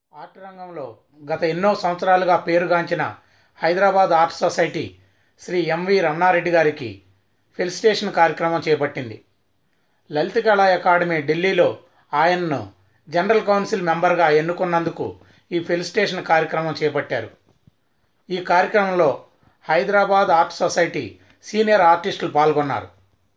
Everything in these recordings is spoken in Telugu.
ఆర్ట్ రంగంలో గత ఎన్నో సంవత్సరాలుగా పేరుగాంచిన Hyderabad art society Shri M V Ramana Reddy గారికి ఫెలిసిటేషన్ కార్యక్రమం చేపట్టింది. లలిత కళా అకాడమీ ఢిల్లీలో ఆయన్ను జనరల్ కౌన్సిల్ మెంబర్గా ఎన్నుకున్నందుకు ఈ ఫెలిసిటేషన్ కార్యక్రమం చేపట్టారు. ఈ కార్యక్రమంలో హైదరాబాద్ ఆర్ట్ సొసైటీ సీనియర్ ఆర్టిస్టులు పాల్గొన్నారు.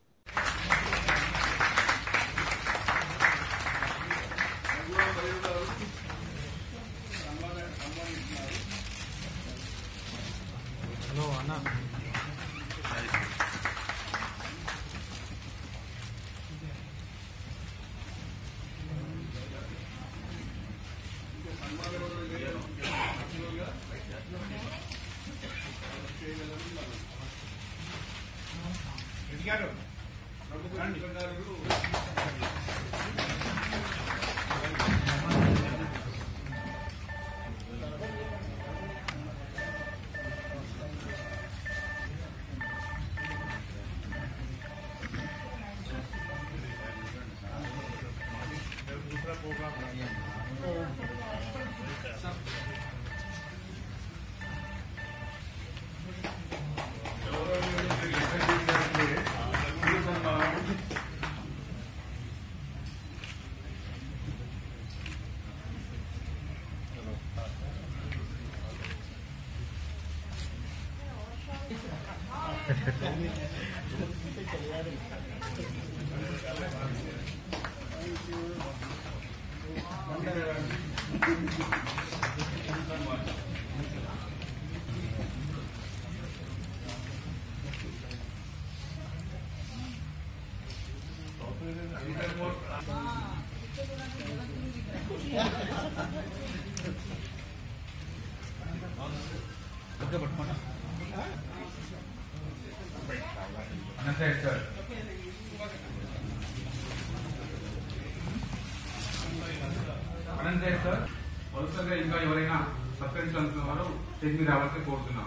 సార్ వరుసగా ఇంకా ఎవరైనా సత్కరించాల్సిన వారు స్టేజ్ మీద రావాల్సి కోరుతున్నాం.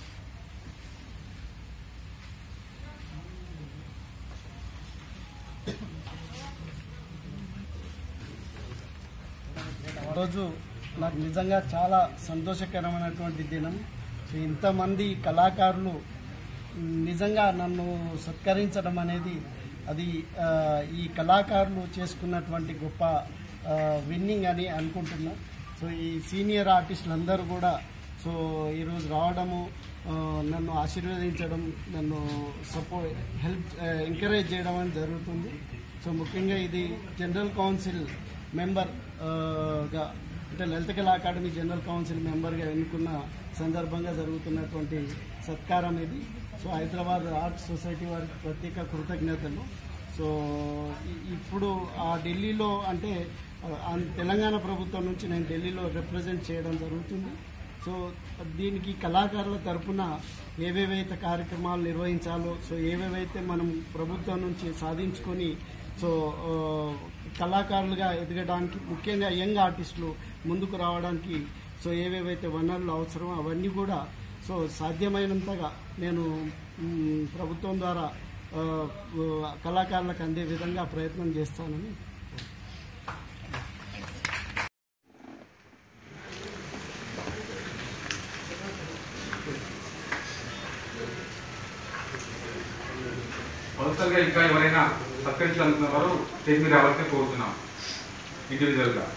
రోజు నాకు నిజంగా చాలా సంతోషకరమైనటువంటి దినం. ఇంతమంది కళాకారులు నిజంగా నన్ను సత్కరించడం అనేది అది ఈ కళాకారులు చేసుకున్నటువంటి గొప్ప విన్నింగ్ అని అనుకుంటున్నా. సో ఈ సీనియర్ ఆర్టిస్టులు అందరూ కూడా సో ఈరోజు రావడము, నన్ను ఆశీర్వదించడం, నన్ను ఎంకరేజ్ చేయడం అని జరుగుతుంది. సో ముఖ్యంగా ఇది జనరల్ కౌన్సిల్ మెంబర్గా అంటే లలిత కళా అకాడమీ జనరల్ కౌన్సిల్ మెంబర్గా ఎన్నుకున్న సందర్భంగా జరుగుతున్నటువంటి సత్కారం ఇది. సో హైదరాబాద్ ఆర్ట్ సొసైటీ వారికి ప్రత్యేక కృతజ్ఞతలు. సో ఇప్పుడు ఆ ఢిల్లీలో అంటే తెలంగాణ ప్రభుత్వం నుంచి నేను ఢిల్లీలో రిప్రజెంట్ చేయడం జరుగుతుంది. సో దీనికి కళాకారుల తరఫున ఏవేవైతే కార్యక్రమాలు నిర్వహించాలో, సో ఏవేవైతే మనం ప్రభుత్వం నుంచి సాధించుకొని సో కళాకారులుగా ఎదగడానికి, ముఖ్యంగా యంగ్ ఆర్టిస్టులు ముందుకు రావడానికి సో ఏవేవైతే వనరులు అవసరమో అవన్నీ కూడా సో సాధ్యమైనంతగా నేను ప్రభుత్వం ద్వారా కళాకారులకు అందే విధంగా ప్రయత్నం చేస్తానని. వరుసగా ఇంకా ఎవరైనా సత్కరించాల్సిన వారు స్టేజ్ మీద రావాల్సి కోరుతున్నాం ఇండివిజువల్ గా.